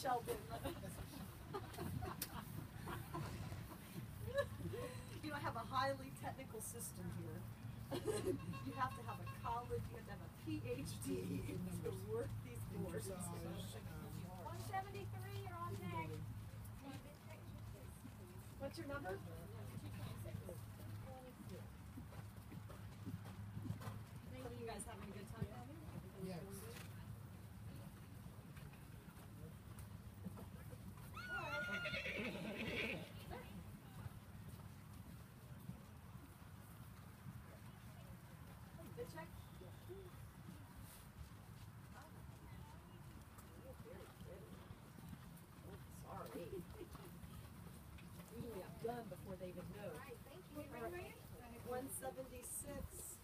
Sheldon. You don't have a highly technical system here. You have to have a college, you have to have a PhD to work these boards. 173, you're on tag. What's your number? Are you guys having a good time? Yes. Good check? Sorry. Usually I'm done before they even know. All right, thank you. All right. 176.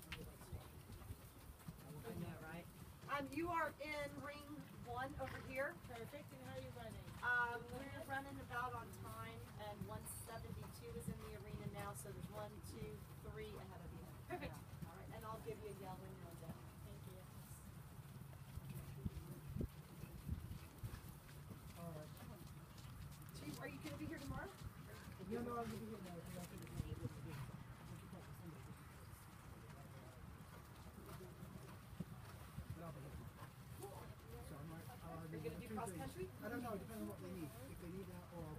I know, right? You are in ring 1 over here. Perfect. And how are you running? We're running about on time, and 172 is in the arena now, so there's 1, 2, 3 ahead of you. Perfect. All right, and I'll give you a yell when you're done. Thank you. All right. Chief, are you going to be here tomorrow? No, no, I'll give you now. You're going to do cross country? I don't know. It depends on what they need. If they need that, or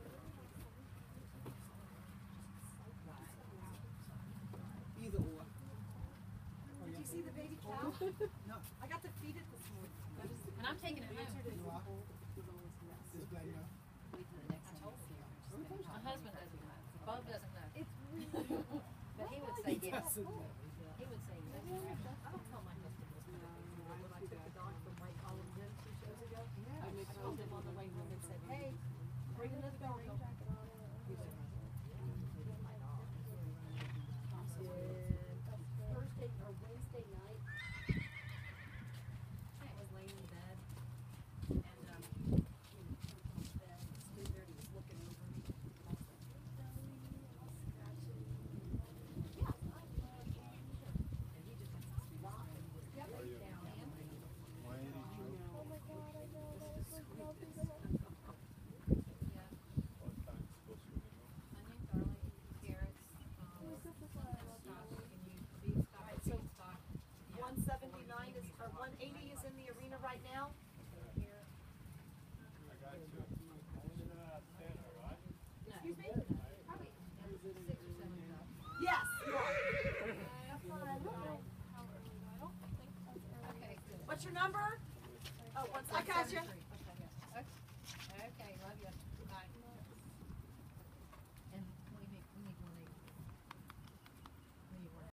either or. Did you see the baby cow? No. I got to feed it this morning. And I'm taking it home. You are? This blind now. My husband doesn't know. Bob doesn't know. It's really But he would say He yes. doesn't know.